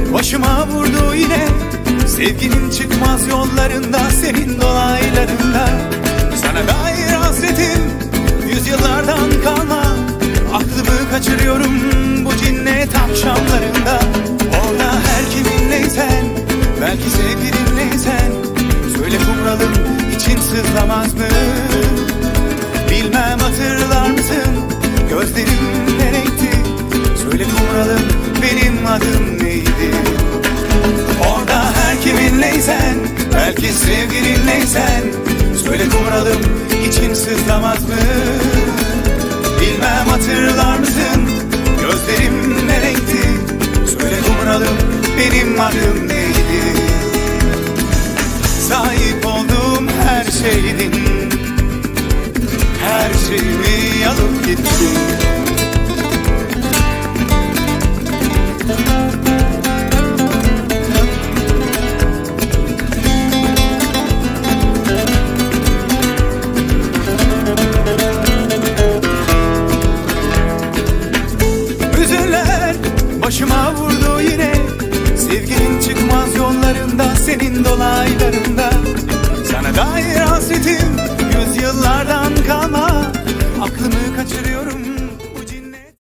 Başıma vurdu yine sevginin çıkmaz yollarında, senin dolaylarında. Sana dair hasretim yüzyıllardan kalma. Aklımı kaçırıyorum bu cinnet akşamlarında. Orada her kiminleysen, belki sevgilinleysen, söyle kumralım için sızlamaz mı? Bilmem hatırlar mısın, gözlerim ne renkti? Söyle kumralım benim adım neydi? Orada her kiminleysen, belki sevgilinleysen, söyle kumralım için sızlamaz mı? Bilmem hatırlar mısın, gözlerim ne renkti? Söyle kumralım benim adım neydi? Sahip olduğum her şeydin, her şeyimi alıp gittin. Başıma vurdu yine sevginin çıkmaz yollarında, senin dolaylarında. Sana dair hasretim yüzyıllardan kalma. Aklımı kaçırıyorum